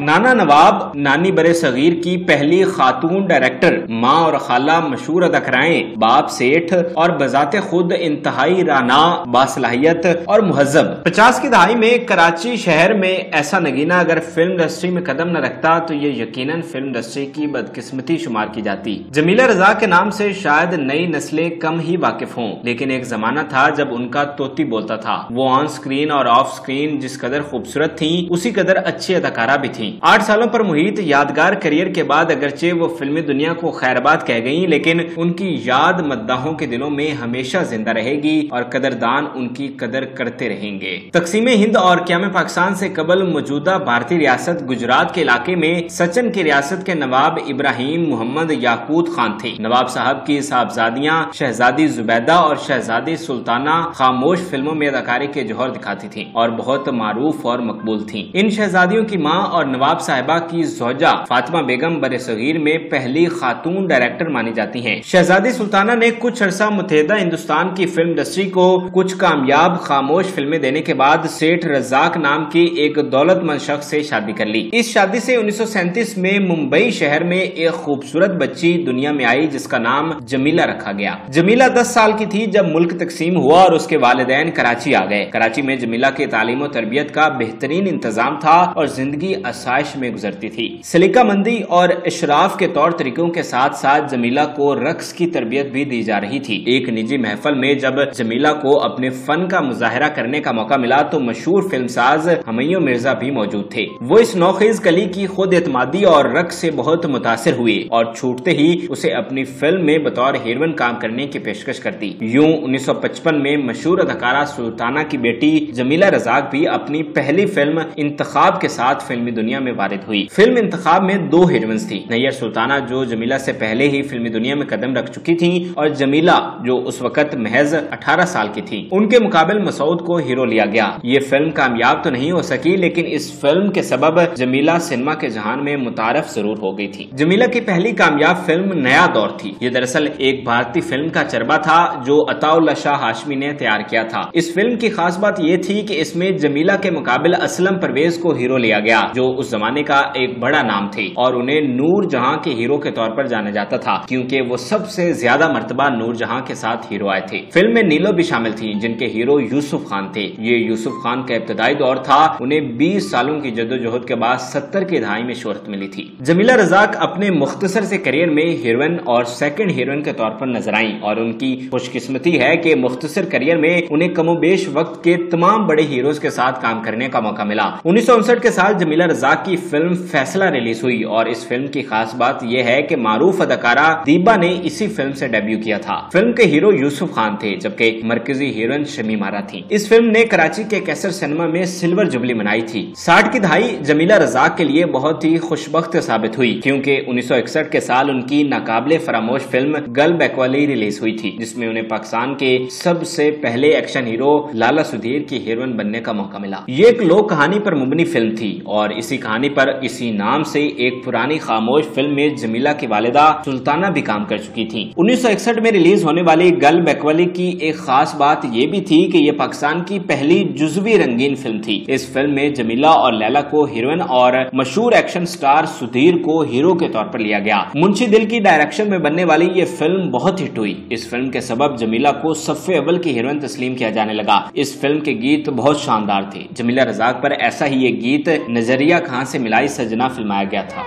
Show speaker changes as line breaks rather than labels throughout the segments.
नाना नवाब नानी बरे सगीर की पहली खातून डायरेक्टर, माँ और खाला मशहूर अदाकाराएं, बाप सेठ और बजाते खुद इंतहाई राना, बासलाहियत और मुहज्जब। 50 की दहाई में कराची शहर में ऐसा नगीना अगर फिल्म इंडस्ट्री में कदम न रखता तो ये यकीनन फिल्म इंडस्ट्री की बदकिस्मती शुमार की जाती। जमीला रजा के नाम से शायद नई नस्लें कम ही वाकिफ हों, लेकिन एक जमाना था जब उनका तोती बोलता था। वो ऑन स्क्रीन और ऑफ स्क्रीन जिस कदर खूबसूरत थी उसी कदर अच्छी अदाकारा भी थी। 8 सालों पर मुहित यादगार करियर के बाद अगरचे वो फिल्मी दुनिया को खैरबाद कह गयी, लेकिन उनकी याद मद्दाहों के दिलों में हमेशा जिंदा रहेगी और कदरदान उनकी कदर करते रहेंगे। तकसीम हिंद और क़याम पाकिस्तान से कबल मौजूदा भारतीय रियासत गुजरात के इलाके में सचन की रियासत के नवाब इब्राहिम मोहम्मद याकूत खान थे। नवाब साहब की साहबजादियां शहजादी जुबैदा और शहजादी सुल्ताना खामोश फिल्मों में अदाकारी के जौहर दिखाती थी और बहुत मारूफ और मकबूल थी। इन शहजादियों की माँ और नवाब साहिबा की जोजा फातिमा बेगम बरे-सगीर में पहली खातून डायरेक्टर मानी जाती हैं। शहजादी सुल्ताना ने कुछ अरसा मुत्तहिदा हिंदुस्तान की फिल्म इंडस्ट्री को कुछ कामयाब खामोश फिल्में देने के बाद सेठ रज़ाक नाम की एक दौलतमंद शख्स से शादी कर ली। इस शादी से 1937 में मुंबई शहर में एक खूबसूरत बच्ची दुनिया में आई जिसका नाम जमीला रखा गया। जमीला 10 साल की थी जब मुल्क तकसीम हुआ और उसके वालिदैन कराची आ गए। कराची में जमीला के तालीम और तरबियत का बेहतरीन इंतजाम था और जिंदगी आसाइश में गुजरती थी। सलीका मंदी और इशराफ के तौर तरीकों के साथ साथ जमीला को रक्स की तरबियत भी दी जा रही थी। एक निजी महफल में जब जमीला को अपने फन का मुजाहरा करने का मौका मिला तो मशहूर फिल्मसाज हमैयो मिर्जा भी मौजूद थे। वो इस नौखेज कली की खुद एतमादी और रक्स से बहुत मुतासिर हुए और छूटते ही उसे अपनी फिल्म में बतौर हीरोइन काम करने की पेशकश कर दी। यूं 1955 में मशहूर अदाकारा सुल्ताना की बेटी जमीला रज़ाक भी अपनी पहली फिल्म इंतखाब के साथ फिल्मी दुनिया में वारिद हुई। फिल्म इंतखाब में 2 हीरोइंस थी, नैयर सुल्ताना जो जमीला से पहले ही फिल्मी दुनिया में कदम रख चुकी थी और जमीला जो उस वक्त महज 18 साल की थी। उनके मुकाबले मसूद को हीरो लिया गया। ये फिल्म कामयाब तो नहीं हो सकी, लेकिन इस फिल्म के सबब जमीला सिनेमा के जहान में मुतारफ जरूर हो गई थी। जमीला की पहली कामयाब फिल्म नया दौर थी। ये दरअसल एक भारतीय फिल्म का चरबा था जो अताउल्लाह शाह हाशमी ने तैयार किया था। इस फिल्म की खास बात यह थी कि इसमें जमीला के मुकाबले असलम परवेज को हीरो लिया गया जो उस जमाने का एक बड़ा नाम थे और उन्हें नूर जहां के हीरो के तौर पर जाना जाता था क्योंकि वो सबसे ज्यादा मर्तबा नूर जहां के साथ हीरो आए थे। फिल्म में नीलो भी शामिल थी जिनके हीरो यूसुफ खान थे। ये यूसुफ खान का इब्तदाई दौर था। उन्हें 20 सालों की जद्दोजहद के बाद 70 की दहाई में शोहरत मिली थी। जमीला रज़ाक अपने मुख्तसर से करियर में हीरोइन और सेकंड हीरोइन के तौर पर नजर आई और उनकी खुशकिस्मती है कि मुख्तसर करियर में उन्हें कमोबेश वक्त के तमाम बड़े हीरोज के साथ काम करने का मौका मिला। 1959 के साल जमीला रज़ाक की फिल्म फैसला रिलीज हुई और इस फिल्म की खास बात यह है कि मारूफ अदाकारा दीबा ने इसी फिल्म से डेब्यू किया था। फिल्म के हीरो यूसुफ खान थे जबकि मरकजी हीरोइन शमीम आरा थी। इस फिल्म ने कराची के कैसर सिनेमा में सिल्वर जुबली मनाई थी। 60 की दहाई जमीला रज़ाक के लिए बहुत ही खुशबख्त साबित हुई क्योंकि 1961 के साल उनकी नाकाबिले फरामोश फिल्म गर्ल बैकवाली रिलीज हुई थी जिसमें उन्हें पाकिस्तान के सबसे पहले एक्शन हीरो लाला सुधीर की हीरोइन बनने का मौका मिला। ये एक लोक कहानी पर मुबनी फिल्म थी और इसी कहानी पर इसी नाम से एक पुरानी खामोश फिल्म में जमीला की वालिदा सुल्ताना भी काम कर चुकी थी। 1961 में रिलीज होने वाली गर्ल बैकवाली की एक खास बात यह भी थी कि यह पाकिस्तान की पहली जुज़वी रंगीन फिल्म थी। इस फिल्म में जमीला और लैला को हीरोइन और मशहूर एक्शन स्टार सुधीर को हीरो के तौर पर लिया गया। मुंशी दिल की डायरेक्शन में बनने वाली ये फिल्म बहुत हिट हुई। इस फिल्म के सबब जमीला को सफ़े अव्वल की हीरोइन तस्लीम किया जाने लगा। इस फिल्म के गीत बहुत शानदार थे। जमीला रज़ाक पर ऐसा ही एक गीत नजरिया कहां से मिलाई सजना फिल्माया गया था।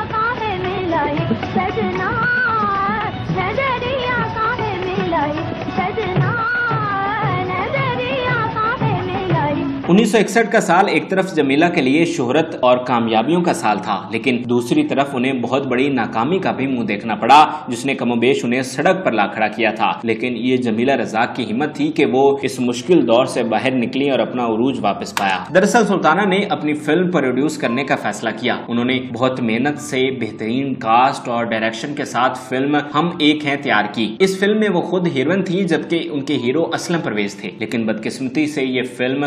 1961 का साल एक तरफ जमीला के लिए शोहरत और कामयाबियों का साल था, लेकिन दूसरी तरफ उन्हें बहुत बड़ी नाकामी का भी मुंह देखना पड़ा जिसने कमोबेश उन्हें सड़क पर ला खड़ा किया था। लेकिन ये जमीला रज़ाक की हिम्मत थी कि वो इस मुश्किल दौर से बाहर निकली और अपना उरूज वापस पाया। दरअसल सुल्ताना ने अपनी फिल्म प्रोड्यूस करने का फैसला किया। उन्होंने बहुत मेहनत से बेहतरीन कास्ट और डायरेक्शन के साथ फिल्म हम एक हैं तैयार की। इस फिल्म में वो खुद हीरोइन थी जबकि उनके हीरो असलम परवेज थे, लेकिन बदकिस्मती से ये फिल्म बुरी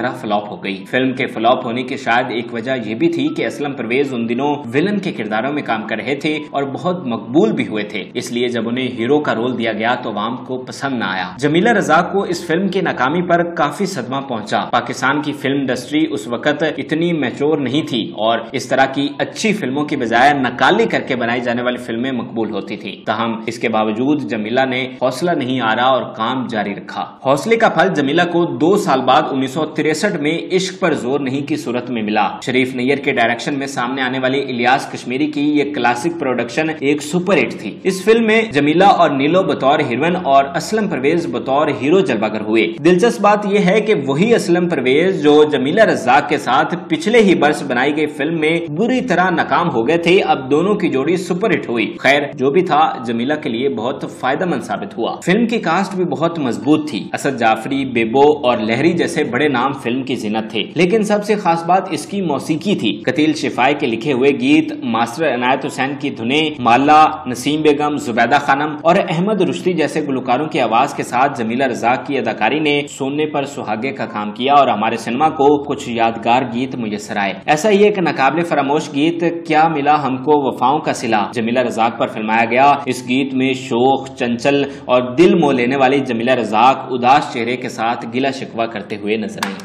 तरह फ्लॉप हो गई। फिल्म के फ्लॉप होने की शायद एक वजह यह भी थी कि असलम परवेज उन दिनों विलन के किरदारों में काम कर रहे थे और बहुत मकबूल भी हुए थे, इसलिए जब उन्हें हीरो का रोल दिया गया तो आवाम को पसंद न आया। जमीला रजा को इस फिल्म की नाकामी पर काफी सदमा पहुंचा। पाकिस्तान की फिल्म इंडस्ट्री उस वक्त इतनी मैच्योर नहीं थी और इस तरह की अच्छी फिल्मों की बजाय नकाली करके बनाई जाने वाली फिल्में मकबूल होती थी। तहम इसके बावजूद जमीला ने हौसला नहीं हारा और काम जारी रखा। हौसले का फल जमीला को 2 साल बाद 1963 में इश्क पर जोर नहीं की सूरत में मिला। शरीफ नैयर के डायरेक्शन में सामने आने वाली इलियास कश्मीरी की ये क्लासिक प्रोडक्शन एक सुपर हिट थी। इस फिल्म में जमीला और नीलो बतौर हीरोइन और असलम परवेज बतौर हीरो जलवागर हुए। दिलचस्प बात यह है कि वही असलम परवेज जो जमीला रज़ाक के साथ पिछले ही बरस बनाई गई फिल्म में बुरी तरह नाकाम हो गए थे, अब दोनों की जोड़ी सुपर हिट हुई। खैर जो भी था, जमीला के लिए बहुत फायदेमंद साबित हुआ। फिल्म की कास्ट भी बहुत मजबूत थी। असद जाफरी, बेबो और लहरी जैसे बड़े नाम फिल्म की जीनत थे, लेकिन सबसे खास बात इसकी मौसीकी थी। कतील शिफाई के लिखे हुए गीत, मास्टर इनायत हुसैन की धुनें, माला, नसीम बेगम, जुबैदा खानम और अहमद रुश्ती जैसे गुलकारों की आवाज के साथ जमीला रज़ाक की अदाकारी ने सोने पर सुहागे का काम किया और हमारे सिनेमा को कुछ यादगार गीत मुयस्सर आए। ऐसा ही एक नाकाबिले फरामोश गीत, क्या मिला हमको वफाओं का सिला, जमीला रज़ाक पर फिल्माया गया। इस गीत में शोख, चंचल और दिल मोह लेने वाली जमीला रज़ाक उदास चेहरे के साथ गिला शिकवा करते हुए नजर आई।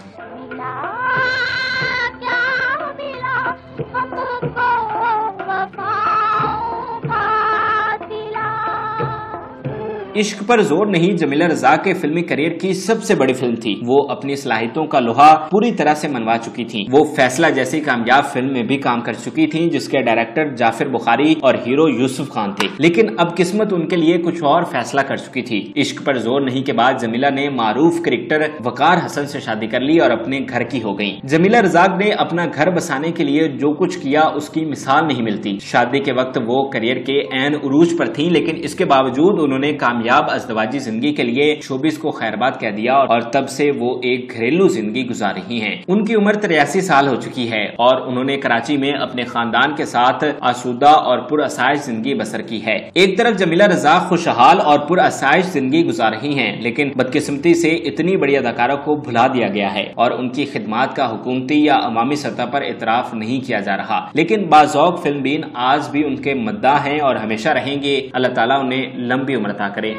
इश्क पर जोर नहीं जमीला रज़ाक के फिल्मी करियर की सबसे बड़ी फिल्म थी। वो अपनी सलाहियतों का लोहा पूरी तरह से मनवा चुकी थी। वो फैसला जैसी कामयाब फिल्म में भी काम कर चुकी थी, जिसके डायरेक्टर जाफिर बुखारी और हीरो यूसुफ खान थे। लेकिन अब किस्मत उनके लिए कुछ और फैसला कर चुकी थी। इश्क पर जोर नहीं के बाद जमीला ने मारूफ क्रिकेटर वकार हसन से शादी कर ली और अपने घर की हो गई। जमीला रज़ाक ने अपना घर बसाने के लिए जो कुछ किया उसकी मिसाल नहीं मिलती। शादी के वक्त वो करियर के ऐन उरूज पर थी, लेकिन इसके बावजूद उन्होंने कामयाब अज़दवाजी जिंदगी के लिए शोबिस को खैरबाद कह दिया और तब से वो एक घरेलू जिंदगी गुजार रही हैं। उनकी उम्र 83 साल हो चुकी है और उन्होंने कराची में अपने खानदान के साथ आसूदा और पुरअसाइश जिंदगी बसर की है। एक तरफ जमीला रज़ाक खुशहाल और पुरअसाइश जिंदगी गुजार रही हैं, लेकिन बदकिस्मती से इतनी बड़ी अदाकारा को भुला दिया गया है और उनकी खिदमात का हुकूमती या अवामी सतह पर इतराफ नहीं किया जा रहा। लेकिन बाज़ौक़ फिल्मबीन आज भी उनके मद्दाह हैं और हमेशा रहेंगे। अल्लाह ताला उन्हें लंबी उम्र अता करे।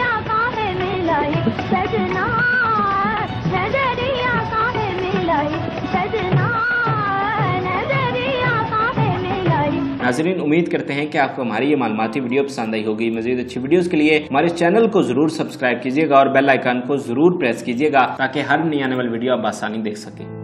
नाज़रीन, उम्मीद करते हैं कि आपको हमारी ये मालूमाती वीडियो पसंद आई होगी। मज़ीद अच्छी वीडियोस के लिए हमारे चैनल को जरूर सब्सक्राइब कीजिएगा और बेल आइकन को जरूर प्रेस कीजिएगा ताकि हर नई आने वाली वीडियो आप आसानी देख सकें।